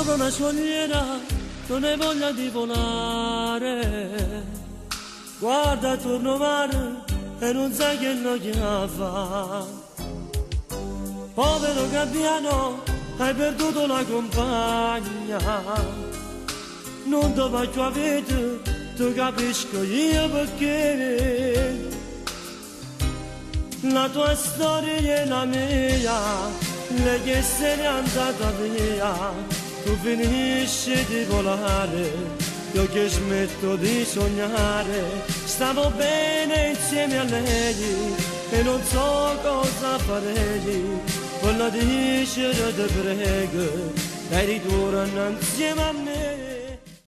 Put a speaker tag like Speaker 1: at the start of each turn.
Speaker 1: come una scogliera, non hai voglia di volare. Guarda attorno mare e non sai che noia fa. Povero gabbiano, hai perduto la compagna. Non ti faccio avere, ti capisco io perché. La tua storia è la mia, lei che se n'è andata via. Tu finisci di volare, io che smetto di sognare. Stavo bene insieme a lei e non so cosa farei. Voglio dicere te prego, dai ritorno insieme a me.